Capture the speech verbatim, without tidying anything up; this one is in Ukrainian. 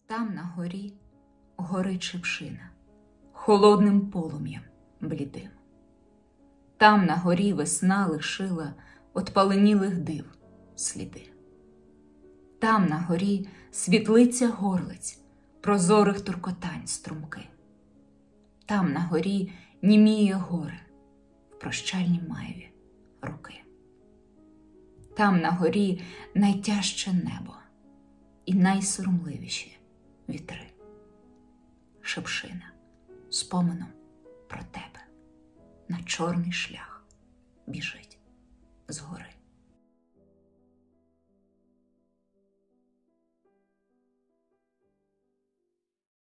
Там на горі горить шипшина, холодним полум'ям блідим. Там на горі весна лишила от паленілих див сліди. Там на горі світлиця горлиць, прозорих туркотань струмки. Там на горі німіє горе в прощальнім маєві руки. Там на горі найтяжче небо і найсоромливіші вітри. Шипшина споменом про тебе на чорний шлях біжить згори.